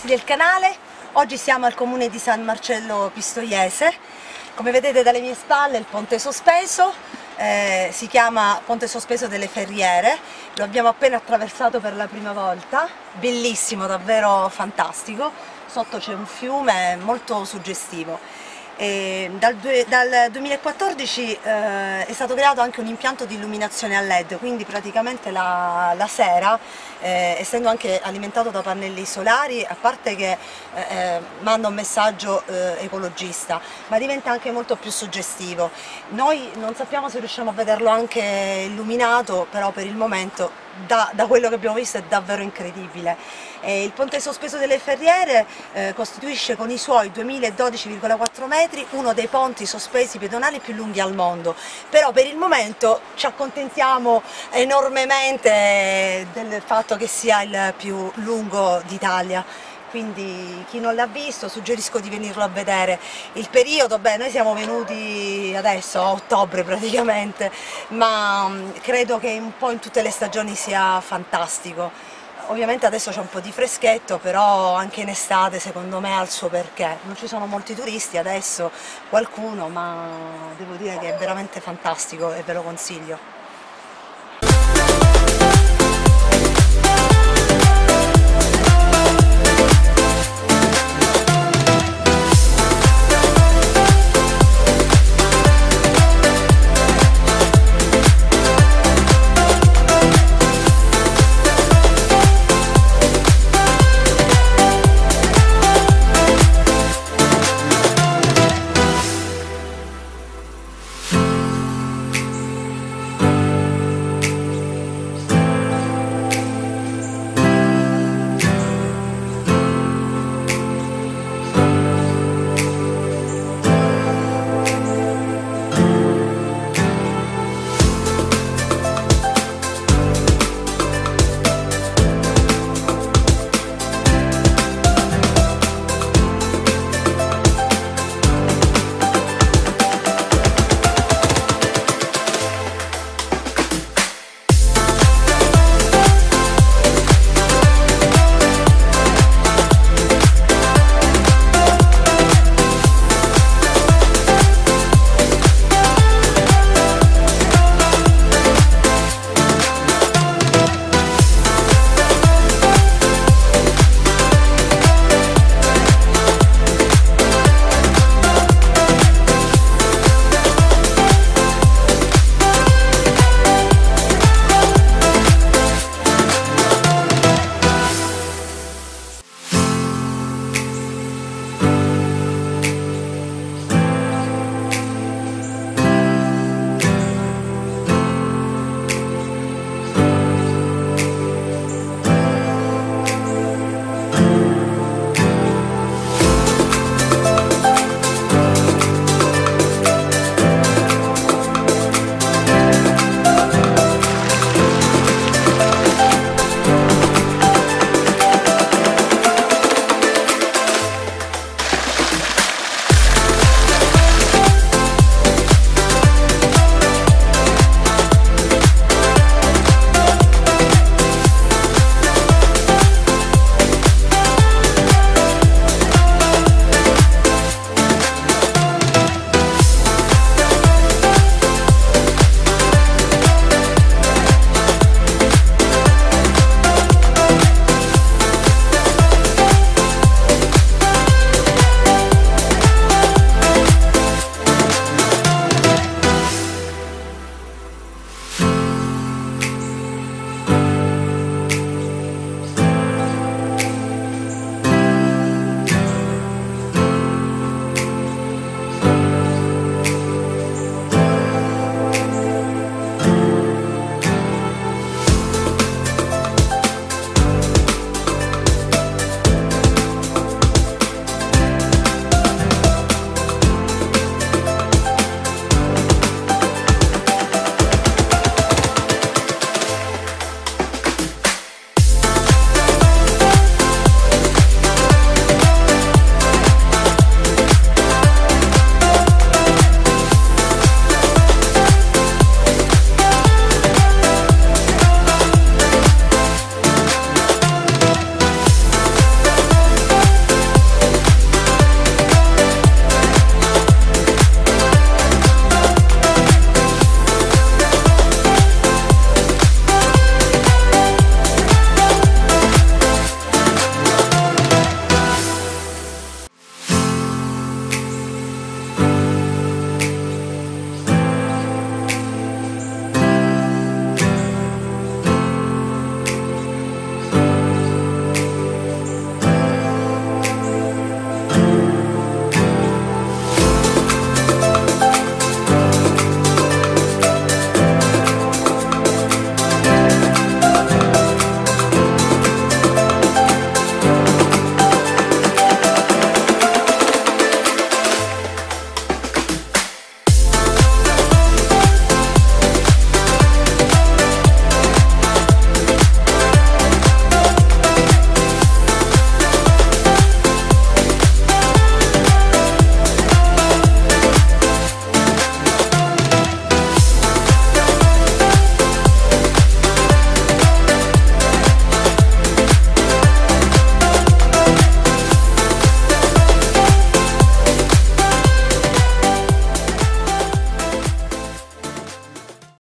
del canale. Oggi siamo al comune di San Marcello Pistoiese. Come vedete dalle mie spalle il ponte sospeso, si chiama Ponte Sospeso delle Ferriere, lo abbiamo appena attraversato per la prima volta, bellissimo, davvero fantastico, sotto c'è un fiume molto suggestivo. Dal 2014 è stato creato anche un impianto di illuminazione a LED, quindi praticamente la sera, essendo anche alimentato da pannelli solari, a parte che manda un messaggio ecologista, ma diventa anche molto più suggestivo. Noi non sappiamo se riusciamo a vederlo anche illuminato, però per il momento da quello che abbiamo visto è davvero incredibile. Il ponte sospeso delle Ferriere costituisce con i suoi 2012,4 metri uno dei ponti sospesi pedonali più lunghi al mondo, però per il momento ci accontentiamo enormemente del fatto che sia il più lungo d'Italia. Quindi chi non l'ha visto suggerisco di venirlo a vedere. Il periodo, beh, noi siamo venuti adesso a ottobre praticamente, ma credo che un po' in tutte le stagioni sia fantastico. Ovviamente adesso c'è un po' di freschetto, però anche in estate secondo me ha il suo perché. Non ci sono molti turisti adesso, qualcuno, ma devo dire che è veramente fantastico e ve lo consiglio.